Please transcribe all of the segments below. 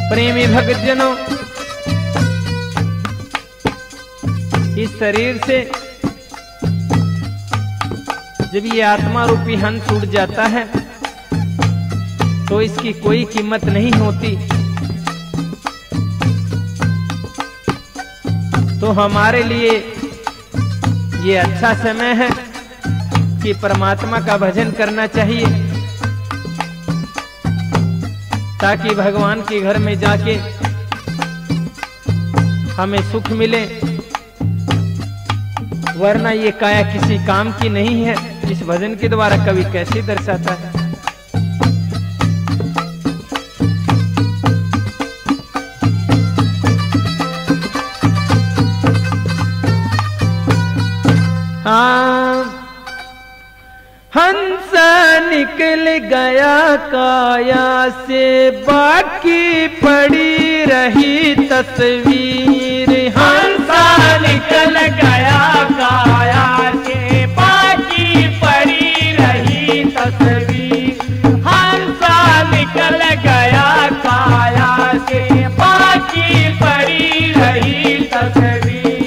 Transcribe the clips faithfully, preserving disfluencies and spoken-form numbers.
प्रेमी भक्तजनों, इस शरीर से जब ये आत्मा रूपी हंस उड़ जाता है तो इसकी कोई कीमत नहीं होती। तो हमारे लिए ये अच्छा समय है कि परमात्मा का भजन करना चाहिए, ताकि भगवान के घर में जाके हमें सुख मिले, वरना ये काया किसी काम की नहीं है। इस भजन के द्वारा कवि कैसे दर्शाता है। हाँ, हंस निकल गया काया से, बाकी पड़ी रही तस्वीर। हंस निकल गया काया से, बाकी पड़ी रही तस्वीर। हंस निकल गया काया से, बाकी पड़ी रही तस्वीर।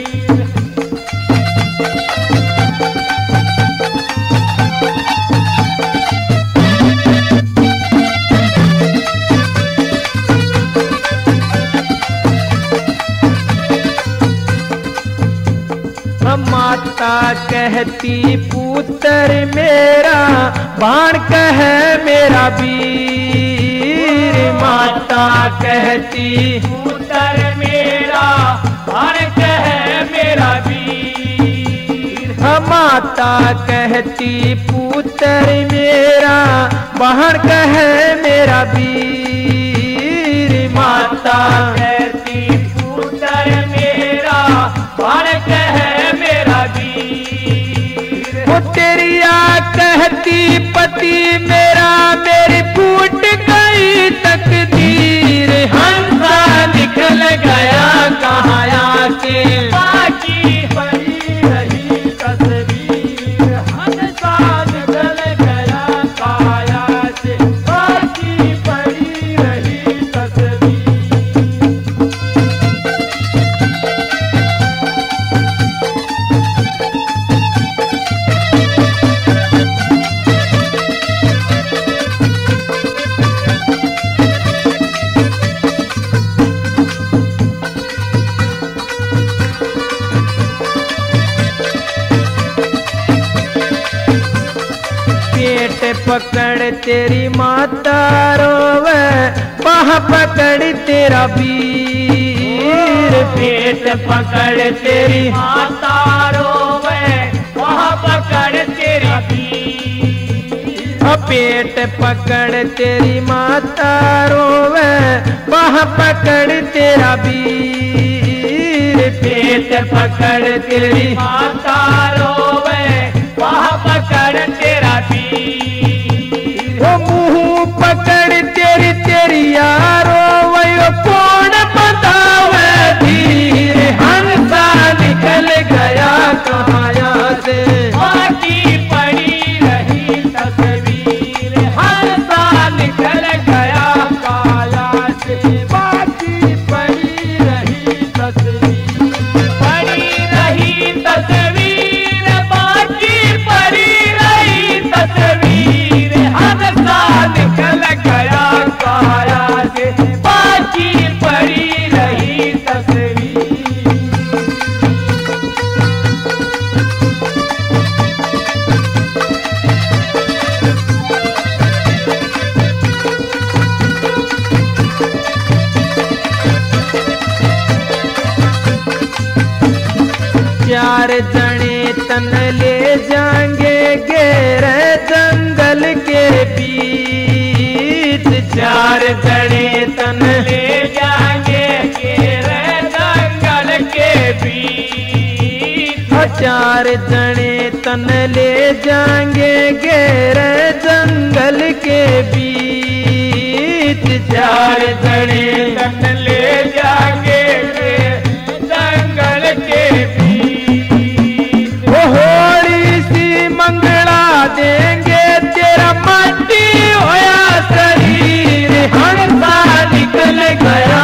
माता कहती पुत्र मेरा, बाण कहे मेरा वीर। माता कहती पुत्र मेरा, बाण कहे मेरा वीर। माता कहती पुत्र मेरा, बाण कहे मेरा वीर। माता कहती पुत्र मेरा, बाण कहे मेरा वीर। वो तेरिया कहती पति मेरा, मेरी फूट गई तकदीर। हंसा निकल गया काया से, बाकी पड़ी रही तस्वीर। हंसा निकल गया काया से, बाकी पड़ी रही तस्वीर। पकड़ तेरी माता रोवे, बाह पकड़ तेरा वीर। पेट पकड़ तेरी माता रोवे, बाह पकड़ तेरा वीर। पेट पकड़ तेरी माता रोवे, बाह पकड़ तेरा वीर। पेट पकड़ तेरी माता रोवे, बाह पकड़ तेरा वीर। वो मुंह पकड़ तेरी तेरी यारो, वो कौन बतावे धीर। हंसा निकल गया काया से, बाकी पड़ी रही तस्वीर। हंसा निकल गया काया से, बाकी पड़ी रही तस्वीर। पड़ी रही तस्वीर, बाकी पड़ी रही तस्वीर। हंसा निकल गया काया से, बाकी पड़ी रही तस्वीर। चार जने तन ले जाएंगे गहरे जंगल के बीच। चार जने तन ले जाएंगे गहरे जंगल के बीच। चार जने तन ले जाएंगे गहरे जंगल के बीच। चार जने तन ले जाएंगे जंगल के बीच। वो होली सी मंगला देंगे, तेरा मट्टी होया शरीर। हंसा निकल गया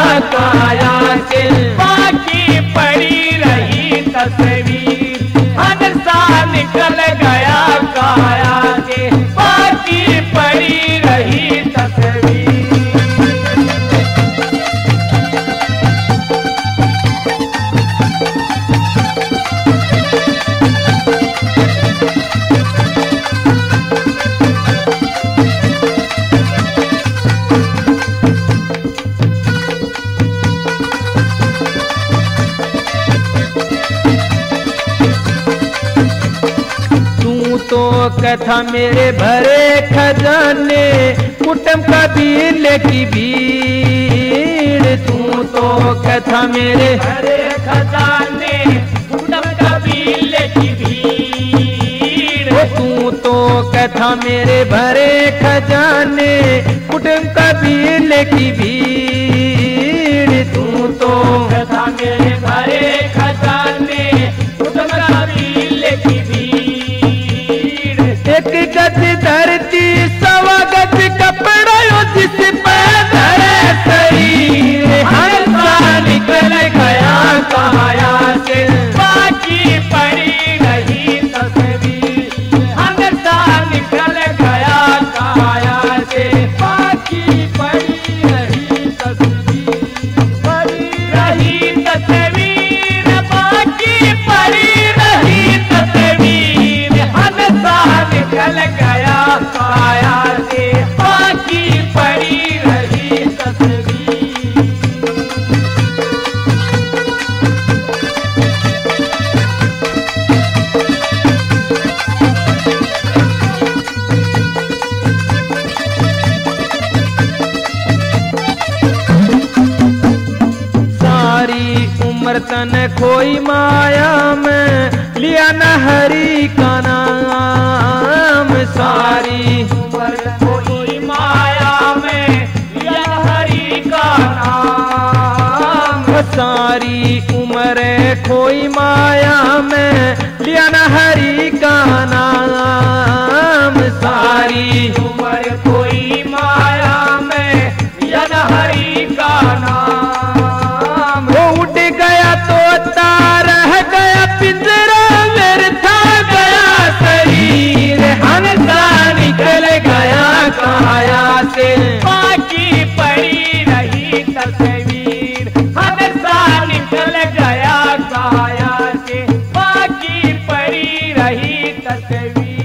कथा मेरे भरे खजाने, कुटुंब कबीले की भीड़। तू तो कथा मेरे भरे खजाने, कुटुंब कबीले की भीड़। ओ तू तो कथा मेरे भरे खजाने, कुटुंब कबीले की भीड़। तू तो कथा मेरे भरे खजाने, कुटुंब कबीले की भीड़। एक गज धरती सवा गज कपड़ा यो जिस पे धरे शरीर। हंसा निकल गया काया से बाकी पड़ी रही तस्वीर। हंसा निकल गया काया से बाकी पड़ी रही तस्वीर। पड़ी रही तस्वीर, बाकी पड़ी रही तस्वीर। हंसा निकल गया काया से बाकी पड़ी रही तस्वीर। सारी उम्र तन खोई माया में, लिया न हरि का नाम। सारी उम्र कोई माया में, लिया हरि का नाम। सारी उम्र खोई माया में, लिया न हरि का नाम। सारी उम्र कोई माया में, लिया हरि का नाम। वो उठ गया तो रह गया पिंजरा, मेरे था गया शरीर। हंसा निकल गया काया से बाकी पड़ी रही तस्वीर। हंसा निकल गया काया से बाकी पड़ी रही तस्वीर।